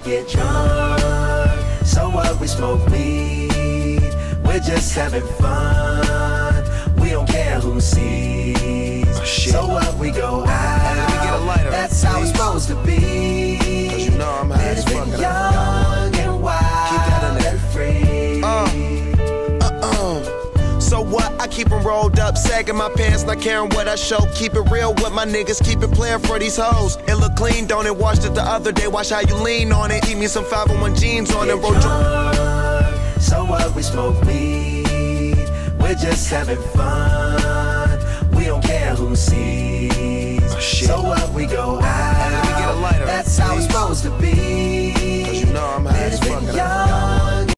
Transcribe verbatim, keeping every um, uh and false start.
get drunk. So what, we smoke weed, we're just having fun. We don't care who sees. Oh, so what, we go out. Hey, let me get a lighter, that's how it's supposed to be. Cause you know I'm high as fuck. Living young and wild. Keep that in there. And free. Uh, uh-uh. So what? I keep them rolled up, sagging my pants, not caring what I show. Keep it real with my niggas, keep it playing for these hoes. It look clean, don't it? Washed it the other day, watch how you lean on it. Keep me some five oh one jeans on it. Roll drunk. So what, we smoke weed, we're just having fun. We don't care who sees. Oh, so what, we go out. Hey, let me get a lighter, that's how it's supposed to be. Cause you know I'm high as fuck.